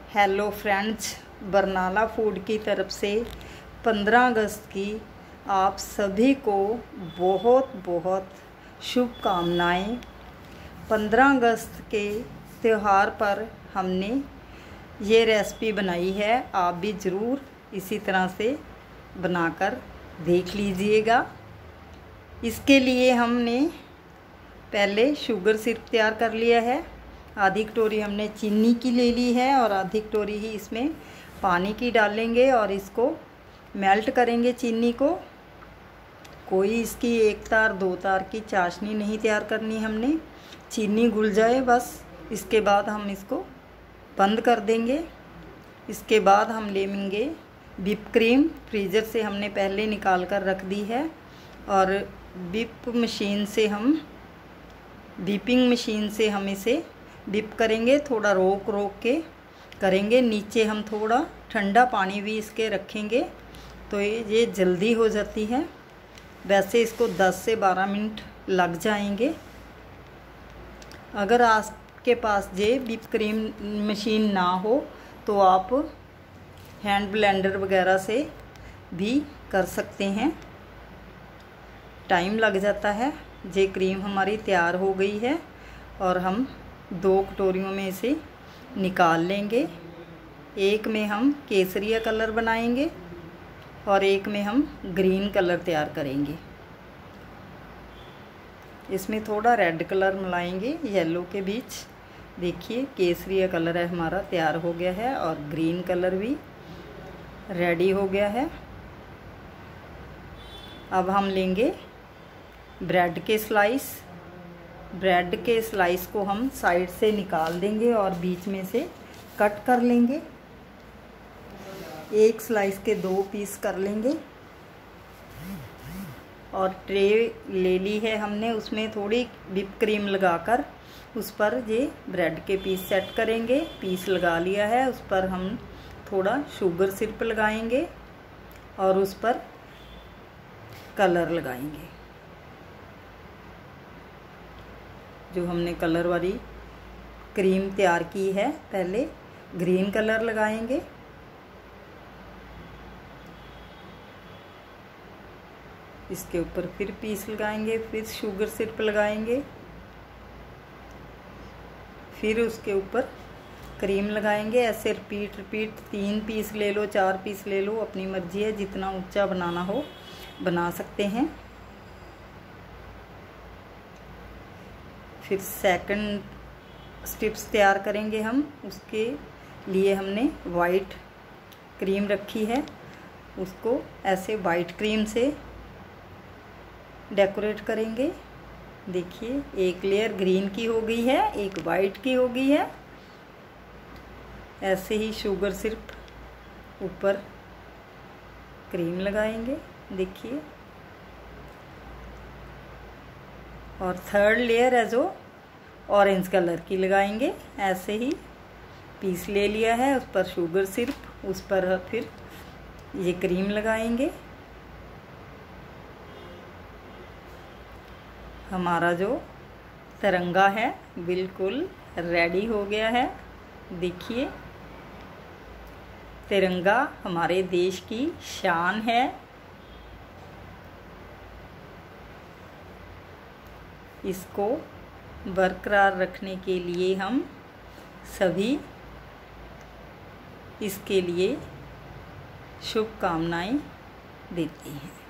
Hello friends, Barnala food की तरफ से 15 अगस्त की आप सभी को बहुत बहुत शुभकामनाएं। 15 अगस्त के त्यौहार पर हमने ये रेसिपी बनाई है। आप भी ज़रूर इसी तरह से बनाकर देख लीजिएगा। इसके लिए हमने पहले शुगर सिरप तैयार कर लिया है। आधी कटोरी हमने चीनी की ले ली है और आधी कटोरी ही इसमें पानी की डालेंगे और इसको मेल्ट करेंगे। चीनी को कोई इसकी एक तार दो तार की चाशनी नहीं तैयार करनी हमने। चीनी घुल जाए बस, इसके बाद हम इसको बंद कर देंगे। इसके बाद हम लेंगे व्हिप क्रीम। फ्रीज़र से हमने पहले निकाल कर रख दी है और व्हिपिंग मशीन से हम इसे डिप करेंगे। थोड़ा रोक के करेंगे। नीचे हम थोड़ा ठंडा पानी भी इसके रखेंगे तो ये जल्दी हो जाती है। वैसे इसको 10 से 12 मिनट लग जाएंगे। अगर आपके पास ये व्हिप क्रीम मशीन ना हो तो आप हैंड ब्लेंडर वगैरह से भी कर सकते हैं। टाइम लग जाता है। ये क्रीम हमारी तैयार हो गई है और हम 2 कटोरियों में इसे निकाल लेंगे। एक में हम केसरिया कलर बनाएंगे और एक में हम ग्रीन कलर तैयार करेंगे। इसमें थोड़ा रेड कलर मिलाएंगे येलो के बीच। देखिए केसरिया कलर है हमारा तैयार हो गया है और ग्रीन कलर भी रेडी हो गया है। अब हम लेंगे ब्रेड के स्लाइस। ब्रेड के स्लाइस को हम साइड से निकाल देंगे और बीच में से कट कर लेंगे। एक स्लाइस के 2 पीस कर लेंगे और ट्रे ले ली है हमने। उसमें थोड़ी व्हिप क्रीम लगाकर उस पर ये ब्रेड के पीस सेट करेंगे। पीस लगा लिया है, उस पर हम थोड़ा शुगर सिरप लगाएंगे और उस पर कलर लगाएंगे। जो हमने कलर वाली क्रीम तैयार की है, पहले ग्रीन कलर लगाएंगे। इसके ऊपर फिर पीस लगाएंगे, फिर शुगर सिरप लगाएंगे, फिर उसके ऊपर क्रीम लगाएंगे। ऐसे रिपीट 3 पीस ले लो, 4 पीस ले लो, अपनी मर्जी है। जितना ऊंचा बनाना हो बना सकते हैं। फिर सेकंड स्ट्रिप्स तैयार करेंगे हम। उसके लिए हमने वाइट क्रीम रखी है, उसको ऐसे वाइट क्रीम से डेकोरेट करेंगे। देखिए एक लेयर ग्रीन की हो गई है, एक वाइट की हो गई है। ऐसे ही शुगर सिर्फ ऊपर क्रीम लगाएंगे। देखिए और थर्ड लेयर है जो ऑरेंज कलर की लगाएंगे। ऐसे ही पीस ले लिया है, उस पर शुगर सिरप, उस पर फिर ये क्रीम लगाएंगे। हमारा जो तिरंगा है बिल्कुल रेडी हो गया है। देखिए तिरंगा हमारे देश की शान है। इसको बरकरार रखने के लिए हम सभी इसके लिए शुभकामनाएं देते हैं।